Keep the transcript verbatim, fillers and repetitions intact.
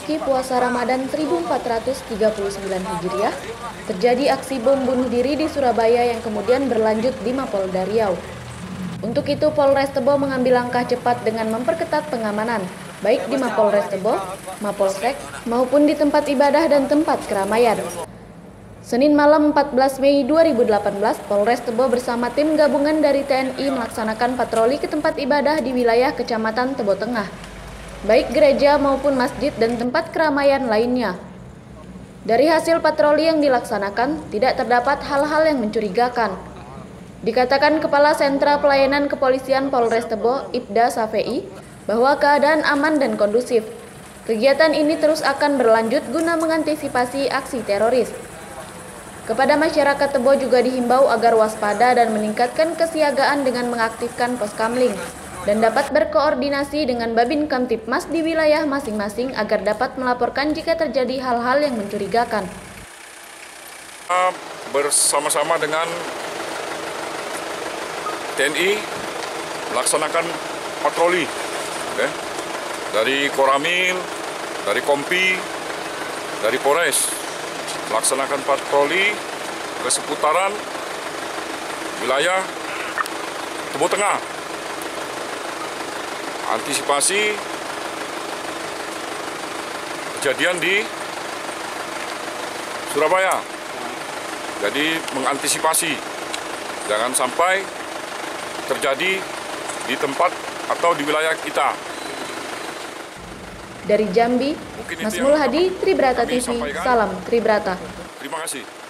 memasuki puasa Ramadan seribu empat ratus tiga puluh sembilan Hijriah, terjadi aksi bom bunuh diri di Surabaya yang kemudian berlanjut di Mapolda Riau. Untuk itu, Polres Tebo mengambil langkah cepat dengan memperketat pengamanan, baik di Mapolres Tebo, Mapolsek, maupun di tempat ibadah dan tempat keramaian. Senin malam empat belas Mei dua ribu delapan belas, Polres Tebo bersama tim gabungan dari T N I melaksanakan patroli ke tempat ibadah di wilayah Kecamatan Tebo Tengah, baik gereja maupun masjid dan tempat keramaian lainnya. Dari hasil patroli yang dilaksanakan, tidak terdapat hal-hal yang mencurigakan. Dikatakan Kepala Sentra Pelayanan Kepolisian Polres Tebo, Ibda Safei, bahwa keadaan aman dan kondusif. Kegiatan ini terus akan berlanjut guna mengantisipasi aksi teroris. Kepada masyarakat Tebo juga dihimbau agar waspada dan meningkatkan kesiagaan dengan mengaktifkan poskamling dan dapat berkoordinasi dengan Babin Kamtipmas di wilayah masing-masing agar dapat melaporkan jika terjadi hal-hal yang mencurigakan. Bersama-sama dengan T N I melaksanakan patroli okay, dari Koramil, dari Kompi, dari Polres, melaksanakan patroli ke seputaran wilayah Tebo Tengah, antisipasi kejadian di Surabaya. Jadi mengantisipasi jangan sampai terjadi di tempat atau di wilayah kita. Dari Jambi, Mas Mulhadi, Tribrata T V, salam Tribrata. Terima kasih.